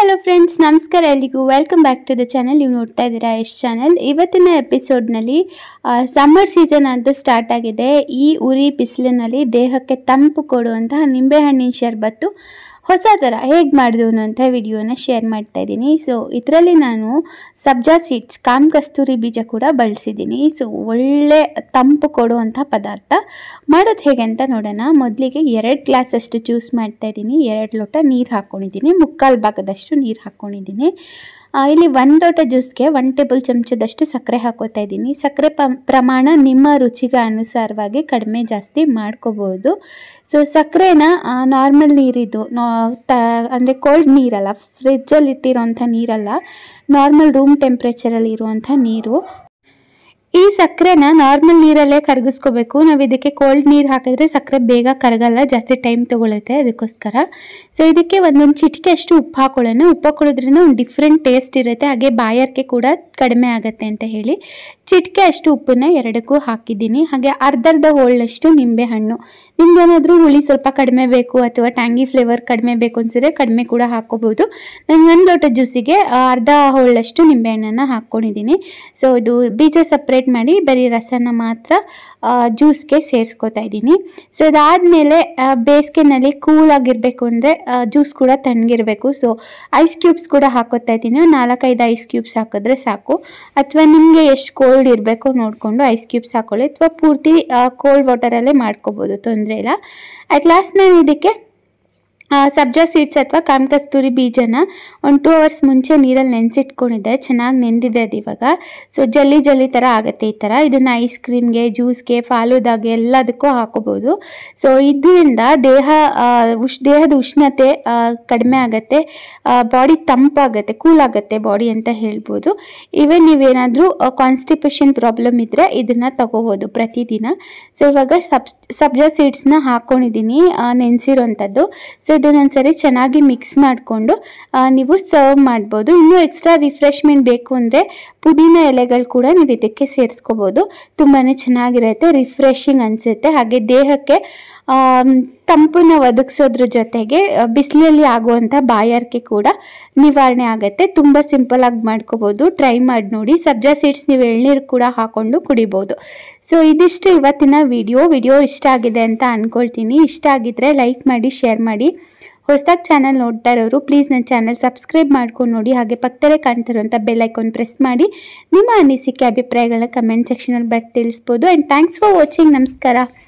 Hello friends, ನಮಸ್ಕಾರ ಎಲ್ರಿಗೂ. Welcome back to the channel. ನೀವು ನೋಡ್ತಾ ಇದ್ದೀರಾ ಎಷ್ಟು ಚಾನಲ್. ಇವತ್ತಿನ ಎಪಿಸೋಡ್ನಲ್ಲಿ ಸಮ್ಮರ್ ಸೀಸನ್ ಅಂತೂ ಸ್ಟಾರ್ಟ್ ಆಗಿದೆ. ಈ ಉರಿ ಬಿಸಿಲಿನಲ್ಲಿ ದೇಹಕ್ಕೆ ತಂಪು ಕೊಡುವಂತಹ ನಿಂಬೆಹಣ್ಣಿನ ಶರಬತ್ತು ಹೊಸ ಥರ ಹೇಗೆ ಮಾಡಿದ್ರು ಅನ್ನೋಂಥ ವಿಡಿಯೋನ ಶೇರ್ ಮಾಡ್ತಾ ಇದ್ದೀನಿ. ಸೊ ಇದರಲ್ಲಿ ನಾನು ಸಬ್ಜಾ ಸೀಡ್ಸ್, ಕಸ್ತೂರಿ ಬೀಜ ಕೂಡ ಬಳಸಿದ್ದೀನಿ. ಸೊ ಒಳ್ಳೆ ತಂಪು ಕೊಡುವಂಥ ಪದಾರ್ಥ. ಮಾಡೋದು ಹೇಗೆ ಅಂತ ನೋಡೋಣ. ಮೊದಲಿಗೆ 2 ಗ್ಲಾಸಷ್ಟು ಜ್ಯೂಸ್ ಮಾಡ್ತಾ ಇದ್ದೀನಿ. 2 ಲೋಟ ನೀರು ಹಾಕ್ಕೊಂಡಿದ್ದೀನಿ. 3/4 ಭಾಗದಷ್ಟು ನೀರು ಹಾಕ್ಕೊಂಡಿದ್ದೀನಿ. ಇಲ್ಲಿ 1 ಲೋಟ ಜ್ಯೂಸ್ಗೆ 1 ಟೇಬಲ್ ಚಮಚದಷ್ಟು ಸಕ್ಕರೆ ಹಾಕೋತಾ ಇದ್ದೀನಿ. ಸಕ್ಕರೆ ಪ್ರಮಾಣ ನಿಮ್ಮ ರುಚಿಗೆ ಅನುಸಾರವಾಗಿ ಕಡಿಮೆ ಜಾಸ್ತಿ ಮಾಡ್ಕೋಬೋದು. ಸೊ ಸಕ್ಕರೆನ ನಾರ್ಮಲ್ ನೀರಿದ್ದು ಅಂದರೆ ಕೋಲ್ಡ್ ನೀರಲ್ಲ, ಫ್ರಿಜ್ಜಲ್ಲಿ ಇಟ್ಟಿರೋಂಥ ನೀರಲ್ಲ, ನಾರ್ಮಲ್ ರೂಮ್ ಟೆಂಪ್ರೇಚರಲ್ಲಿ ಇರುವಂಥ ನೀರು. ಈ ಸಕ್ಕರೆನ ನಾರ್ಮಲ್ ನೀರಲ್ಲೇ ಕರಗಿಸ್ಕೋಬೇಕು. ನಾವು ಇದಕ್ಕೆ ಕೋಲ್ಡ್ ನೀರು ಹಾಕಿದ್ರೆ ಸಕ್ಕರೆ ಬೇಗ ಕರಗಲ್ಲ, ಜಾಸ್ತಿ ಟೈಮ್ ತೊಗೊಳುತ್ತೆ. ಅದಕ್ಕೋಸ್ಕರ ಸೊ ಇದಕ್ಕೆ ಒಂದೊಂದು ಚಿಟಿಕೆ ಅಷ್ಟು ಉಪ್ಪು ಹಾಕೊಳ್ಳೋಣ. ಉಪ್ಪು ಹಾಕೊಳ್ಳೋದ್ರಿಂದ ಒಂದು ಡಿಫ್ರೆಂಟ್ ಟೇಸ್ಟ್ ಇರುತ್ತೆ, ಹಾಗೆ ಬಾಯಾರಿಕೆ ಕೂಡ ಕಡಿಮೆ ಆಗುತ್ತೆ ಅಂತ ಹೇಳಿ ಚಿಟಿಕೆ ಅಷ್ಟು ಉಪ್ಪನ್ನ 2ಕ್ಕೂ ಹಾಕಿದ್ದೀನಿ. ಹಾಗೆ ಅರ್ಧ ಹೋಳಷ್ಟು ನಿಂಬೆಹಣ್ಣು. ನಿಮ್ಗೇನಾದರೂ ಹುಳಿ ಸ್ವಲ್ಪ ಕಡಿಮೆ ಬೇಕು ಅಥವಾ ಟ್ಯಾಂಗಿ ಫ್ಲೇವರ್ ಕಡಿಮೆ ಬೇಕು ಅನ್ಸಿದ್ರೆ ಕಡಿಮೆ ಕೂಡ ಹಾಕ್ಕೋಬೋದು. ನಾನು 1 ಲೋಟ ಜ್ಯೂಸಿಗೆ ಅರ್ಧ ಹೋಳಷ್ಟು ನಿಂಬೆಹಣ್ಣನ್ನು ಹಾಕ್ಕೊಂಡಿದ್ದೀನಿ. ಸೊ ಇದು ಬೀಜ ಸಪ್ರೇಟ್ ಮಾಡಿ ಬರೀ ರಸನ ಮಾತ್ರ ಜ್ಯೂಸ್ಗೆ ಸೇರಿಸ್ಕೊತಾ ಇದ್ದೀನಿ. ಸೊ ಇದಾದಮೇಲೆ ಬೇಸಿಗೆನಲ್ಲಿ ಕೂಲ್ ಆಗಿರಬೇಕು ಅಂದರೆ ಜ್ಯೂಸ್ ಕೂಡ ತಣ್ಣಗಿರಬೇಕು. ಸೊ ಐಸ್ ಕ್ಯೂಬ್ಸ್ ಕೂಡ ಹಾಕೋತಾ ಇದ್ದೀನಿ. 4-5 ಐಸ್ ಕ್ಯೂಬ್ಸ್ ಹಾಕಿದ್ರೆ ಸಾಕು, ಅಥವಾ ನಿಮಗೆ ಎಷ್ಟು ಕೋಲ್ಡ್ ಇರಬೇಕು ನೋಡಿಕೊಂಡು ಐಸ್ ಕ್ಯೂಬ್ಸ್ ಹಾಕೊಳ್ಳಿ, ಅಥವಾ ಪೂರ್ತಿ ಕೋಲ್ಡ್ ವಾಟರಲ್ಲೇ ಮಾಡ್ಕೋಬೋದು, ತೊಂದರೆ ಇಲ್ಲ. ಅಟ್ ಲಾಸ್ಟ್ ನಾನು ಇದಕ್ಕೆ ಸಬ್ಜಾ ಸೀಡ್ಸ್ ಅಥವಾ ಕಸ್ತೂರಿ ಬೀಜನ 1-2 ಅವರ್ಸ್ ಮುಂಚೆ ನೀರಲ್ಲಿ ನೆನೆಸಿಟ್ಕೊಂಡಿದ್ದೆ. ಚೆನ್ನಾಗಿ ನೆಂದಿದೆ ಅದು ಇವಾಗ. ಸೊ ಜಲ್ಲಿ ಥರ ಆಗುತ್ತೆ ಈ ಥರ. ಇದನ್ನು ಐಸ್ ಕ್ರೀಮ್ಗೆ, ಜ್ಯೂಸ್ಗೆ, ಫಾಲೂದಾಗೆ ಎಲ್ಲದಕ್ಕೂ ಹಾಕೋಬೋದು. ಸೊ ಇದರಿಂದ ದೇಹದ ಉಷ್ಣತೆ ಕಡಿಮೆ ಆಗುತ್ತೆ, ಬಾಡಿ ತಂಪಾಗುತ್ತೆ, ಕೂಲ್ ಆಗುತ್ತೆ ಬಾಡಿ ಅಂತ ಹೇಳ್ಬೋದು. ಇವನ್ ನೀವೇನಾದರೂ ಕಾನ್ಸ್ಟಿಪೇಷನ್ ಪ್ರಾಬ್ಲಮ್ ಇದ್ದರೆ ಇದನ್ನು ತಗೋಬೋದು ಪ್ರತಿದಿನ. ಸೊ ಇವಾಗ ಸಬ್ಜಾ ಸೀಡ್ಸ್ನ ಹಾಕ್ಕೊಂಡಿದ್ದೀನಿ, ನೆನೆಸಿರೋಂಥದ್ದು. ಸೊ ಇದನ್ನೊಂದ್ಸರಿ ಚೆನ್ನಾಗಿ ಮಿಕ್ಸ್ ಮಾಡಿಕೊಂಡು ನೀವು ಸರ್ವ್ ಮಾಡ್ಬೋದು. ಇನ್ನೂ ಎಕ್ಸ್ಟ್ರಾ ರಿಫ್ರೆಶ್ಮೆಂಟ್ ಬೇಕು ಅಂದರೆ ಪುದೀನ ಎಲೆಗಳು ಕೂಡ ನೀವು ಇದಕ್ಕೆ ಸೇರಿಸ್ಕೋಬೋದು. ತುಂಬಾ ಚೆನ್ನಾಗಿರುತ್ತೆ, ರಿಫ್ರೆಶಿಂಗ್ ಅನಿಸುತ್ತೆ. ಹಾಗೆ ದೇಹಕ್ಕೆ ತಂಪನ್ನ ಒದಗಿಸೋದ್ರ ಜೊತೆಗೆ ಬಿಸಿಲಲ್ಲಿ ಆಗುವಂಥ ಬಾಯಾರಿಕೆ ಕೂಡ ನಿವಾರಣೆ ಆಗುತ್ತೆ. ತುಂಬ ಸಿಂಪಲಾಗಿ ಮಾಡ್ಕೋಬೋದು, ಟ್ರೈ ಮಾಡಿ ನೋಡಿ. ಸಬ್ಜಾ ಸೀಡ್ಸ್ ನೀವು ಎಳ್ನೀರು ಕೂಡ ಹಾಕ್ಕೊಂಡು ಕುಡಿಬೋದು. ಸೊ ಇದಿಷ್ಟು ಇವತ್ತಿನ ವಿಡಿಯೋ ಇಷ್ಟ ಆಗಿದೆ ಅಂತ ಅಂದ್ಕೊಳ್ತೀನಿ. ಇಷ್ಟ ಆಗಿದ್ರೆ ಲೈಕ್ ಮಾಡಿ, ಶೇರ್ ಮಾಡಿ. ಹೊಸದಾಗಿ ಚಾನಲ್ ನೋಡ್ತಾ ಇರೋರು ಪ್ಲೀಸ್ ನನ್ನ ಚಾನಲ್ ಸಬ್ಸ್ಕ್ರೈಬ್ ಮಾಡ್ಕೊಂಡು ನೋಡಿ. ಹಾಗೆ ಪಕ್ಕದಲ್ಲೇ ಕಾಣ್ತಿರೋಂಥ ಬೆಲ್ ಐಕಾನ್ ಪ್ರೆಸ್ ಮಾಡಿ ನಿಮ್ಮ ಅನಿಸಿಕೆ, ಅಭಿಪ್ರಾಯಗಳನ್ನ ಕಮೆಂಟ್ ಸೆಕ್ಷನಲ್ಲಿ ತಿಳಿಸ್ಬೋದು. And thanks for watching. ನಮಸ್ಕಾರ.